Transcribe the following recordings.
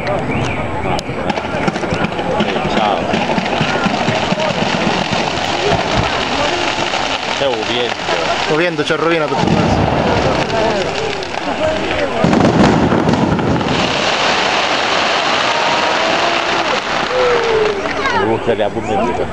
Ciao. C'è un vento. Il vento ci ha rovinato tutto questo. Ruota la bummetta.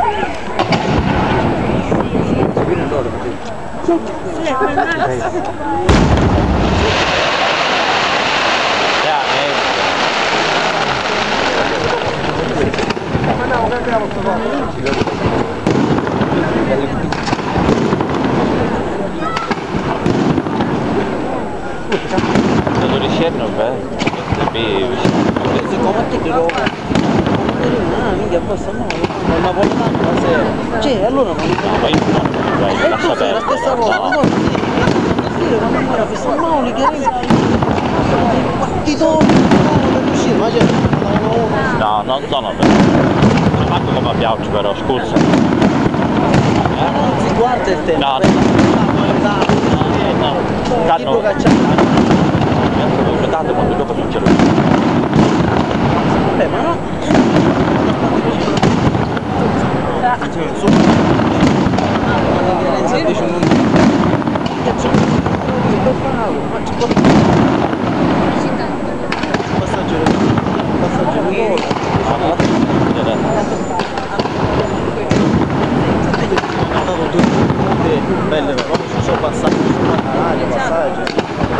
Non riescono bene. Come ti dirò? Minchia, basta no, una volta la sera. Cioè, allora non Ma io no, lascia è la stessa cosa, no. no. Sì, quando ancora fissa Mauli che partito non uscire, ma c'è No, non sono vero. Ho fatto come piace però, scusa. non si guarda il tempo. No. Tipo cacciare. Tanto quando dopo non ce l'ho. Vabbè, ma no. Belle, però ci sono passati su passaggio.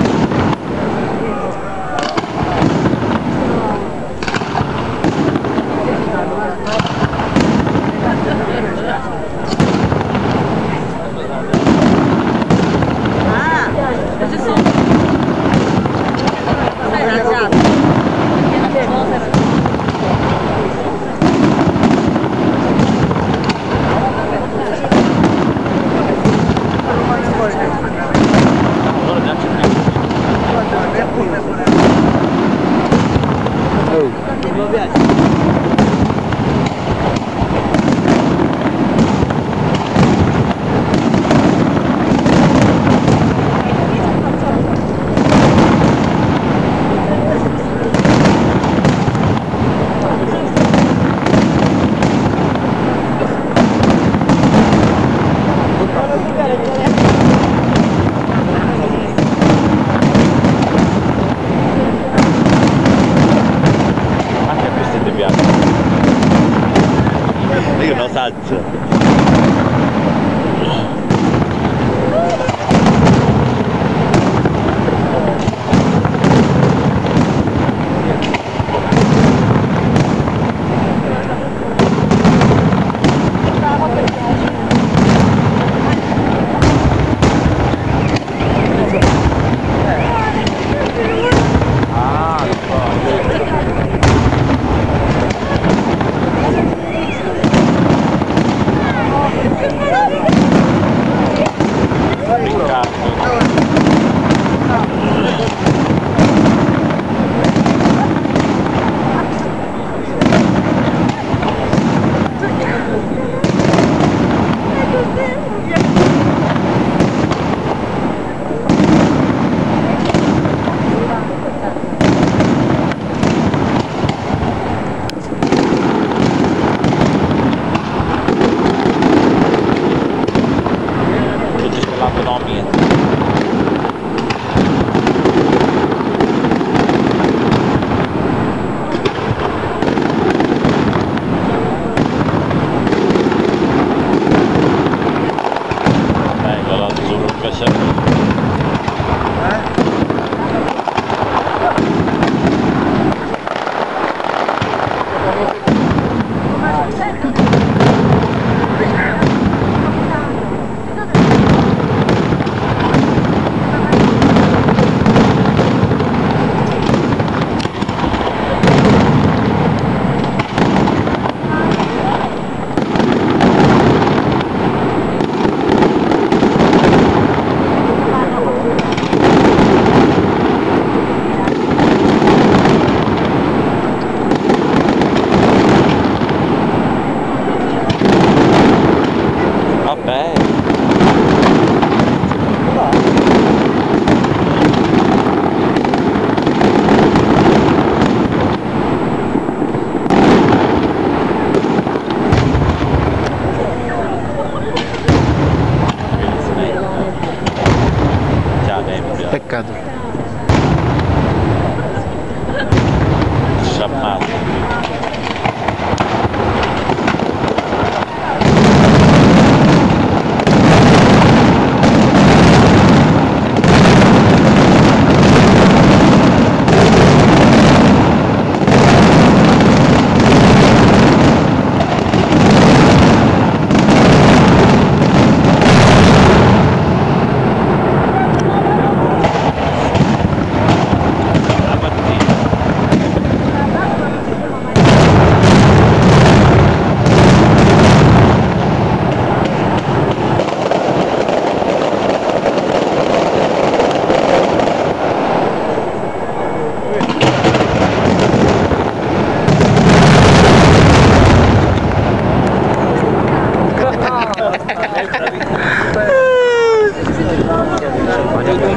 Io non saggio.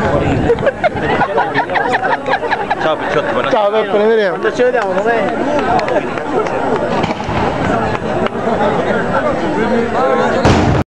Ciao Picciotto, buonasera. Ciao Peppe, ne vediamo. Quando ci vediamo, com'è?